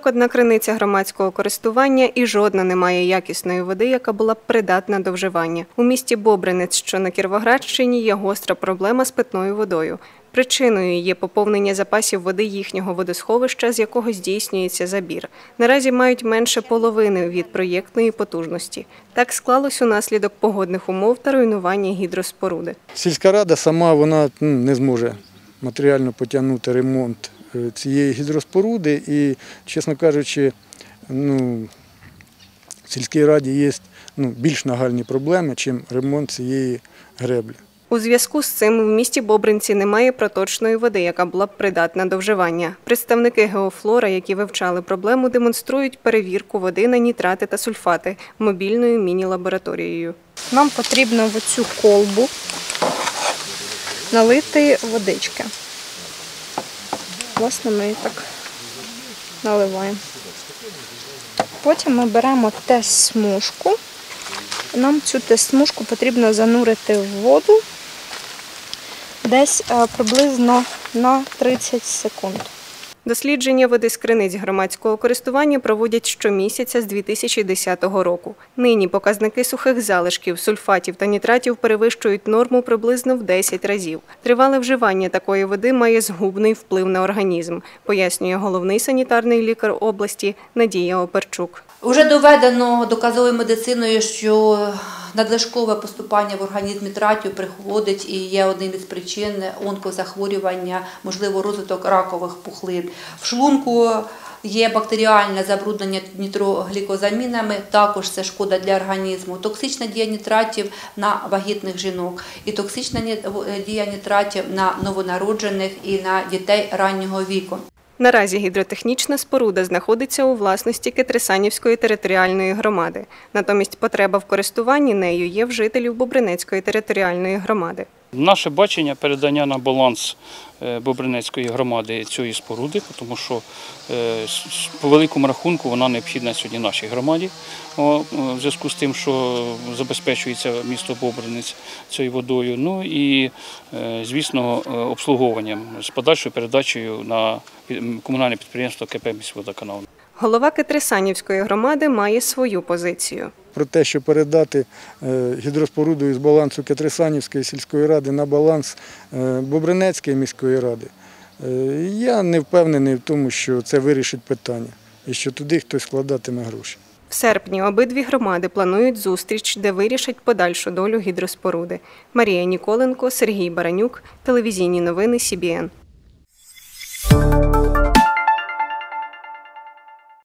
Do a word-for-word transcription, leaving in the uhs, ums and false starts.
сорок одна криниця громадського користування і жодна не має якісної води, яка була б придатна до вживання. У місті Бобринець, що на Кіровоградщині, є гостра проблема з питною водою. Причиною є поповнення запасів води їхнього водосховища, з якого здійснюється забір. Наразі мають менше половини від проєктної потужності. Так склалось унаслідок погодних умов та руйнування гідроспоруди. Сільська рада сама вона не зможе матеріально потягнути ремонт цієї гідроспоруди і, чесно кажучи, ну, в сільській раді є ну, більш нагальні проблеми, ніж ремонт цієї греблі. У зв'язку з цим в місті Бобринці немає проточної води, яка була б придатна до вживання. Представники Геофлора, які вивчали проблему, демонструють перевірку води на нітрати та сульфати мобільною міні-лабораторією. Нам потрібно в цю колбу налити водички. Власне, ми її так наливаємо. Потім ми беремо тест-смужку. Нам цю тест-смужку потрібно занурити в воду десь приблизно на тридцять секунд. Дослідження води з криниць громадського користування проводять щомісяця з дві тисячі десятого року. Нині показники сухих залишків, сульфатів та нітратів перевищують норму приблизно в десять разів. Тривале вживання такої води має згубний вплив на організм, пояснює головний санітарний лікар області Надія Оперчук. Уже доведено доказовою медициною, що надлишкове поступання в організм нітратів приходить і є одним із причин онкозахворювання, можливо, розвиток ракових пухлин. В шлунку є бактеріальне забруднення нітроглікозамінами, також це шкода для організму. Токсична дія нітратів на вагітних жінок і токсична дія нітратів на новонароджених і на дітей раннього віку. Наразі гідротехнічна споруда знаходиться у власності Кетресанівської територіальної громади. Натомість потреба в користуванні нею є в жителів Бобринецької територіальної громади. Наше бачення – передання на баланс Бобринецької громади цієї споруди, тому що по великому рахунку вона необхідна сьогодні нашій громаді, в зв'язку з тим, що забезпечується місто Бобринець цією водою, ну і, звісно, обслуговуванням з подальшою передачею на комунальне підприємство КП «Міськводоканал». Голова Кетресанівської громади має свою позицію. Про те, що передати гідроспоруду із балансу Кетресанівської сільської ради на баланс Бобринецької міської ради, я не впевнений в тому, що це вирішить питання і що туди хтось складатиме гроші. В серпні обидві громади планують зустріч, де вирішать подальшу долю гідроспоруди. Марія Ніколенко, Сергій Баранюк, телевізійні новини Сі Бі Ен.